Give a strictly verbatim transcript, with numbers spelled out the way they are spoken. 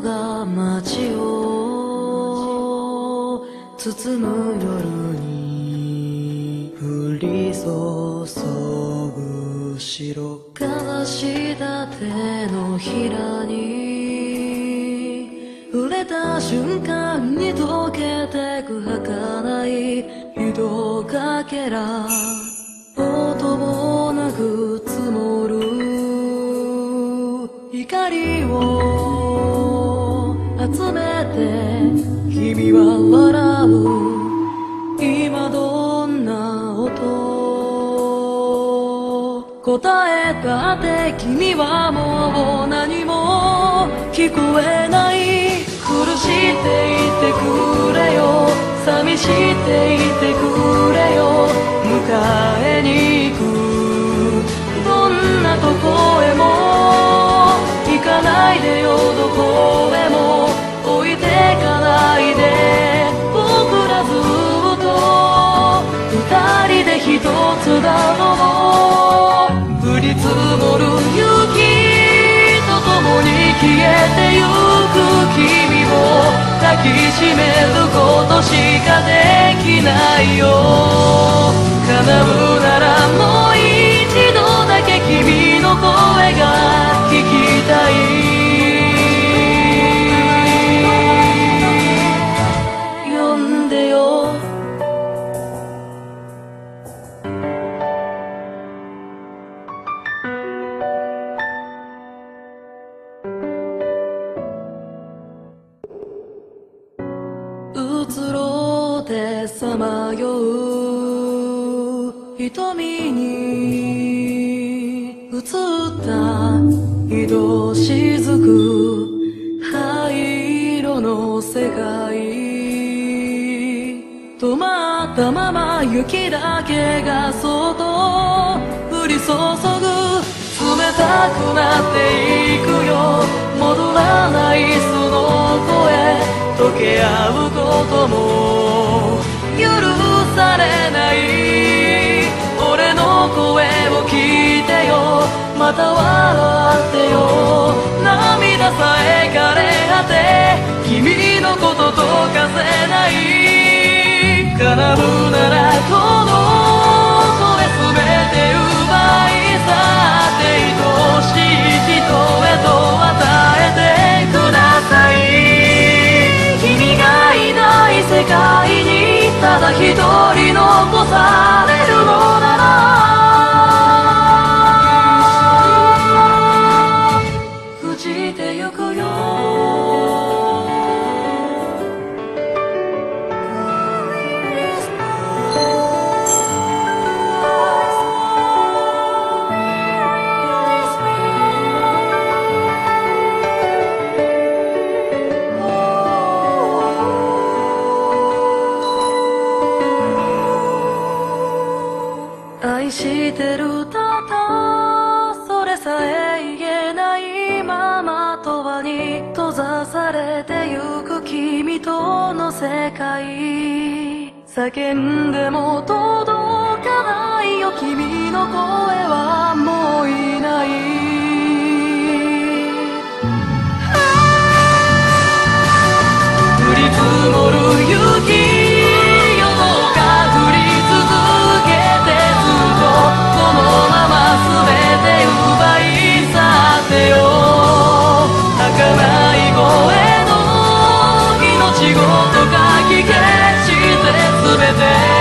が街を包む夜に降り注ぐ白からした手のひらに触れた瞬間に溶けてく儚い色かけら音もなく積もる光を集めて君は笑う今どんな音答えたって君はもう何も聞こえない苦していてくれよ寂していてくれよ迎えに行くどんなとこへも行かないでよどこへも置いてかないで僕らずっと二人で一つだろう降り積もる雪と共に消えてゆく君を抱きしめることしかできないよ叶うならもう一度だけ君の声が聞きたい呼んでようつろでさまよう瞳に映った色しずく灰色の世界止まったまま雪だけがそっと降り注ぐ冷たくなっていくよ戻らないその声溶け合うことも許されない俺の声を聞いてよまた笑ってよ涙さえ枯れ果て君のこととかせない叶うならこの声すべて奪い去って愛しい人へと与えてください君がいない世界にただ一人残されるのなら朽ちてゆくよ愛してるただそれさえ言えないまま永遠に閉ざされてゆく君との世界叫んでも届かないよ君の声はもういない降り積もる雪仕事かき消して全て